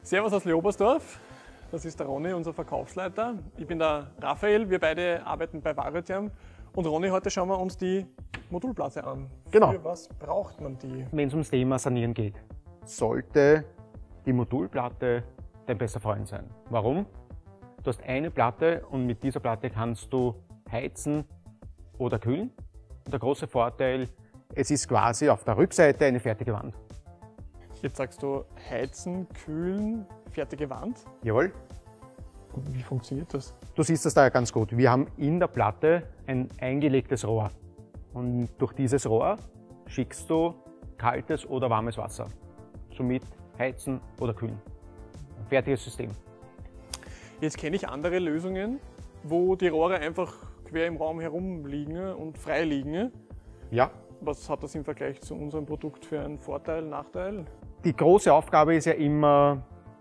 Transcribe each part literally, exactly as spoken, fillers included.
Servus aus Leobersdorf, das ist der Ronny, unser Verkaufsleiter. Ich bin der Raphael, wir beide arbeiten bei Variotherm. Und Ronny, heute schauen wir uns die Modulplatte an. Genau. Für was braucht man die? Wenn es ums Thema Sanieren geht, sollte die Modulplatte dein bester Freund sein. Warum? Du hast eine Platte und mit dieser Platte kannst du heizen oder kühlen. Und der große Vorteil, es ist quasi auf der Rückseite eine fertige Wand. Jetzt sagst du heizen, kühlen, fertige Wand. Jawohl. Und wie funktioniert das? Du siehst das da ja ganz gut. Wir haben in der Platte ein eingelegtes Rohr. Und durch dieses Rohr schickst du kaltes oder warmes Wasser. Somit heizen oder kühlen. Ein fertiges System. Jetzt kenne ich andere Lösungen, wo die Rohre einfach quer im Raum herumliegen und frei liegen. Ja. Was hat das im Vergleich zu unserem Produkt für einen Vorteil, Nachteil? Die große Aufgabe ist ja immer,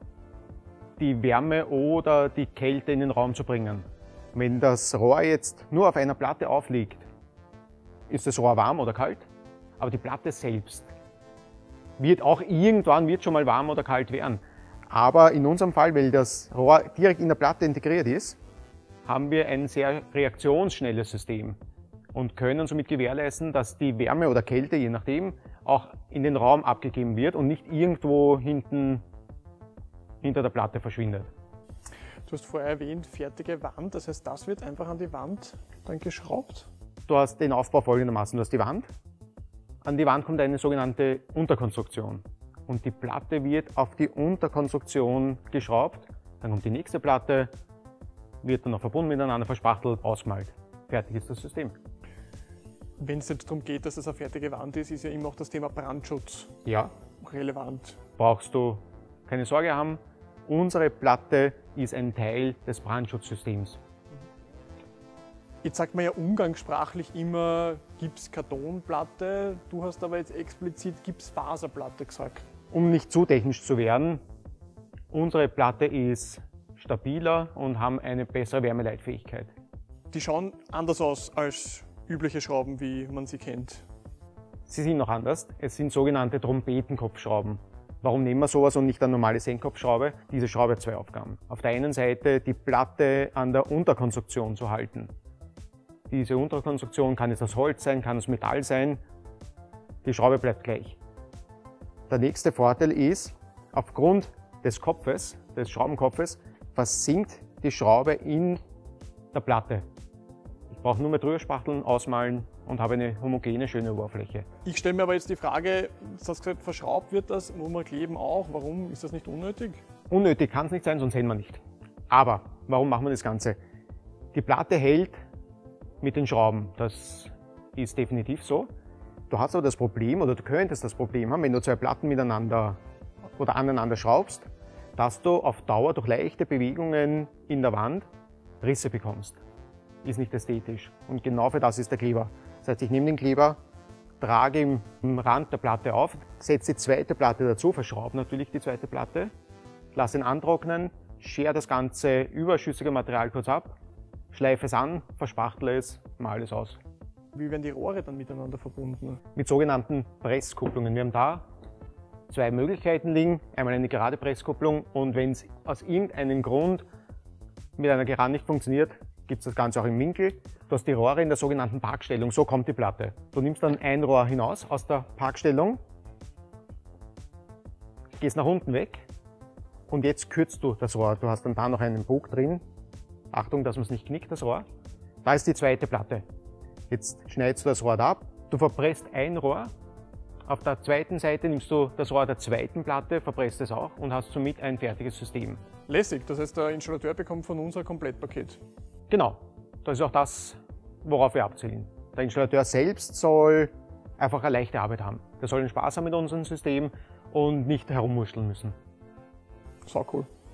die Wärme oder die Kälte in den Raum zu bringen. Wenn das Rohr jetzt nur auf einer Platte aufliegt, ist das Rohr warm oder kalt, aber die Platte selbst wird auch irgendwann wird schon mal warm oder kalt werden. Aber in unserem Fall, weil das Rohr direkt in der Platte integriert ist, haben wir ein sehr reaktionsschnelles System und können somit gewährleisten, dass die Wärme oder Kälte, je nachdem, auch in den Raum abgegeben wird und nicht irgendwo hinten hinter der Platte verschwindet. Du hast vorher erwähnt, fertige Wand, das heißt, das wird einfach an die Wand dann geschraubt? Du hast den Aufbau folgendermaßen, du hast die Wand, an die Wand kommt eine sogenannte Unterkonstruktion und die Platte wird auf die Unterkonstruktion geschraubt, dann kommt die nächste Platte, wird dann noch verbunden miteinander, verspachtelt, ausgemalt. Fertig ist das System. Wenn es jetzt darum geht, dass es eine fertige Wand ist, ist ja immer auch das Thema Brandschutz Ja. relevant. Brauchst du keine Sorge haben, unsere Platte ist ein Teil des Brandschutzsystems. Jetzt sagt man ja umgangssprachlich immer Gips-Kartonplatte, du hast aber jetzt explizit Gipsfaserplatte gesagt. Um nicht zu technisch zu werden, unsere Platte ist stabiler und haben eine bessere Wärmeleitfähigkeit. Die schauen anders aus als übliche Schrauben, wie man sie kennt. Sie sind noch anders. Es sind sogenannte Trompetenkopfschrauben. Warum nehmen wir sowas und nicht eine normale Senkkopfschraube? Diese Schraube hat zwei Aufgaben. Auf der einen Seite die Platte an der Unterkonstruktion zu halten. Diese Unterkonstruktion kann es aus Holz sein, kann aus Metall sein. Die Schraube bleibt gleich. Der nächste Vorteil ist, aufgrund des Kopfes, des Schraubenkopfes, versinkt die Schraube in der Platte. Ich brauche nur mehr drüber spachteln, ausmalen und habe eine homogene, schöne Oberfläche. Ich stelle mir aber jetzt die Frage, du hast gesagt, verschraubt wird das, wo wir kleben auch. Warum ist das nicht unnötig? Unnötig kann es nicht sein, sonst hätten wir nicht. Aber warum machen wir das Ganze? Die Platte hält mit den Schrauben, das ist definitiv so. Du hast aber das Problem, oder du könntest das Problem haben, wenn du zwei Platten miteinander oder aneinander schraubst, dass du auf Dauer durch leichte Bewegungen in der Wand Risse bekommst. Ist nicht ästhetisch. Und genau für das ist der Kleber. Das heißt, ich nehme den Kleber, trage ihn im Rand der Platte auf, setze die zweite Platte dazu, verschraube natürlich die zweite Platte, lasse ihn antrocknen, schere das ganze überschüssige Material kurz ab, schleife es an, verspachtle es, male es aus. Wie werden die Rohre dann miteinander verbunden? Mit sogenannten Presskupplungen. Wir haben da zwei Möglichkeiten liegen. Einmal eine gerade Presskupplung und wenn es aus irgendeinem Grund mit einer Gerade nicht funktioniert, gibt es das Ganze auch im Winkel. Du hast die Rohre in der sogenannten Parkstellung, so kommt die Platte. Du nimmst dann ein Rohr hinaus aus der Parkstellung, gehst nach unten weg und jetzt kürzt du das Rohr. Du hast dann da noch einen Bug drin. Achtung, dass man es nicht knickt, das Rohr. Da ist die zweite Platte. Jetzt schneidest du das Rohr ab, du verpresst ein Rohr. Auf der zweiten Seite nimmst du das Rohr der zweiten Platte, verpresst es auch und hast somit ein fertiges System. Lässig, das heißt, der Installateur bekommt von uns ein Komplettpaket. Genau, das ist auch das, worauf wir abzielen. Der Installateur selbst soll einfach eine leichte Arbeit haben. Der soll den Spaß haben mit unserem System und nicht herumwurschteln müssen. So cool.